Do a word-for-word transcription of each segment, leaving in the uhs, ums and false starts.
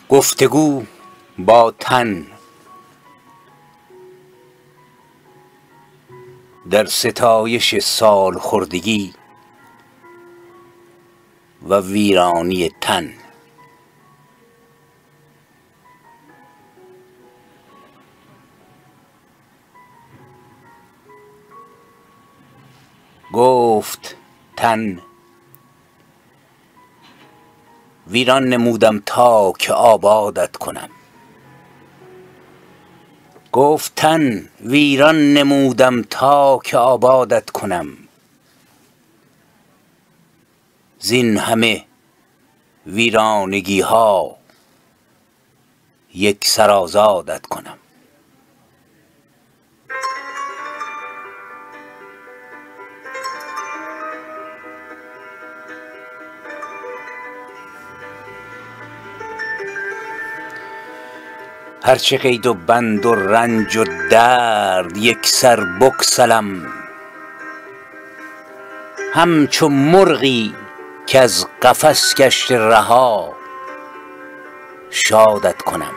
گفتگو با تن در ستایش سال خردگی و ویرانی تن. گفت تن ویران نمودم تا که آبادت کنم. گفت تن ویران نمودم تا که آبادت کنم. زین همه ویرانگی ها یک سر آزادت کنم. هرچه قید و بند و رنج و درد یک سر بگسلم، همچو مرغی که از قفس گشته رها شادت کنم.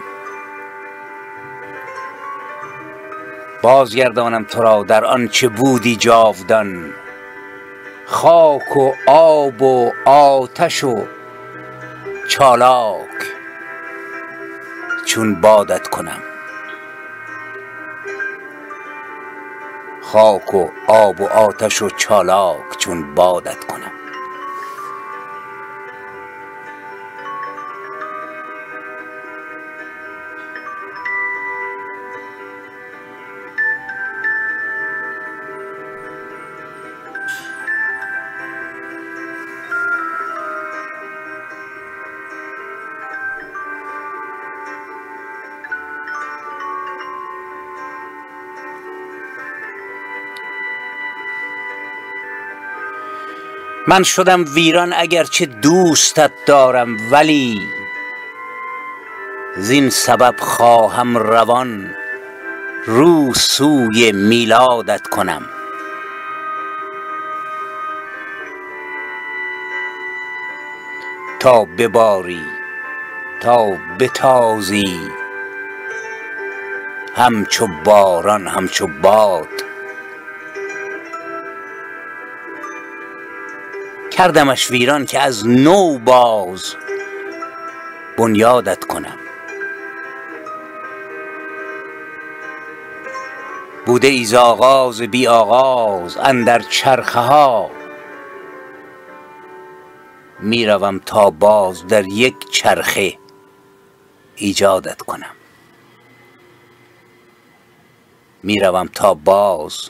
بازگردانم تو را در آنچه بودی جاودان، خاک و آب و آتش و چالاک چون بادت کنم. خاک و آب و آتش و چالاک چون بادت کنم. من شدم ویران اگرچه دوستت دارم، ولی زین سبب خواهم روان رو سوی میلادت کنم. تا بباری تا بتازی همچو باران همچو باد، کردمش ویران که از نو باز بنیادت کنم. بوده ای ز آغاز بی آغاز اندر چرخه ها، می روم تا باز در یک چرخه ایجادت کنم. می روم تا باز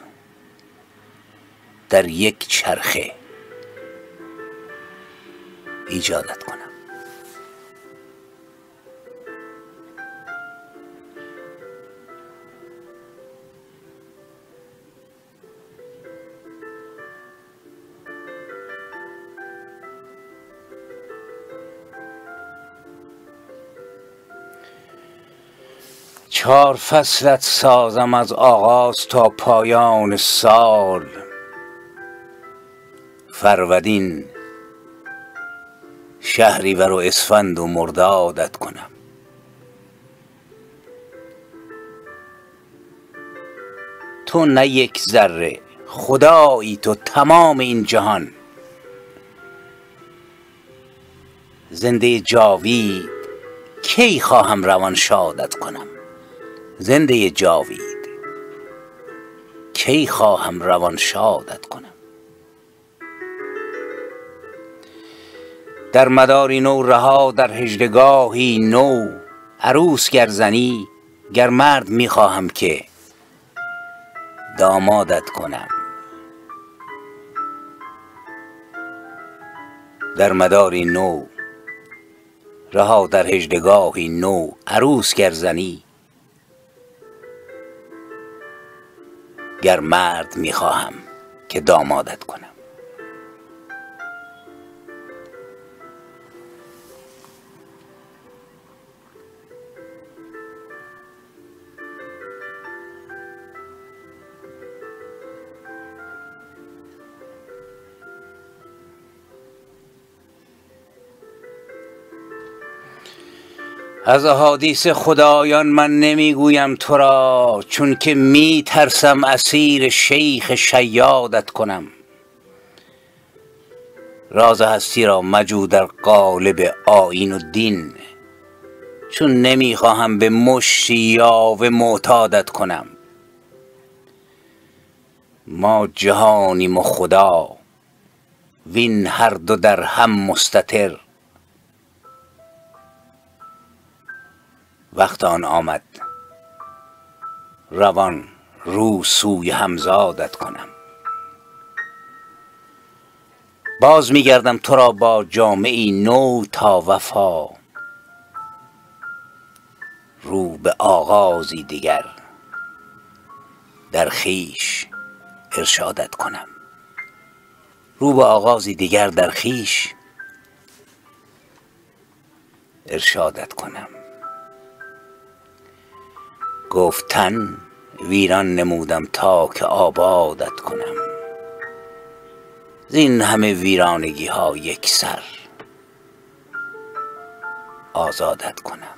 در یک چرخه ایجادت کنم. چار فصلت سازم از آغاز تا پایان سال، فرودین شهریور و اسفند و مردادت کنم. تو نه یک ذره خدایی، تو تمام این جهان. زنده جاوید کی خواهم روان شادت کنم. زنده جاوید کی خواهم روان شادت کنم. در مداری نو رها در هجدگاهی نو، عروس گر زنی گر مرد می خواهم که دامادت کنم. در مداری نو رها در هجدگاهی نو، عروس گر زنی گر مرد می خواهم که دامادت کنم. از احادیث خدایان من نمیگویم تو را، چون که می ترسم اسیر شیخ شیادت کنم. راز هستی را مجو در قالب آیین و دین، چون نمیخواهم به مشتی یاوه معتادت کنم. ما جهانیم و خدا، وین هر دو در هم مستتر. وقت آن آمد روان رو سوی همزادت کنم. باز میگردم تو را با جامعی نو تا وفا، رو به آغازی دیگر در خویش ارشادت کنم. رو به آغازی دیگر در خویش ارشادت کنم. گفت تن ویران نمودم تا که آبادت کنم. زین همه ویرانگی ها یک سر آزادت کنم.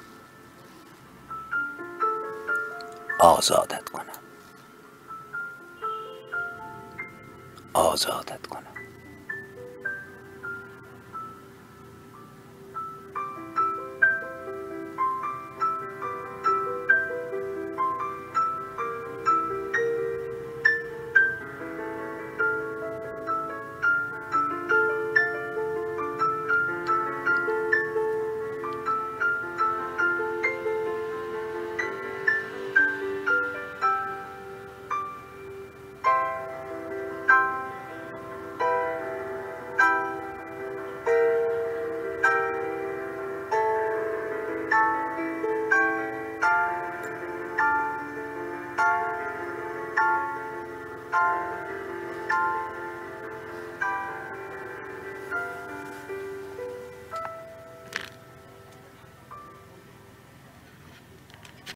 آزادت کنم. آزادت کنم.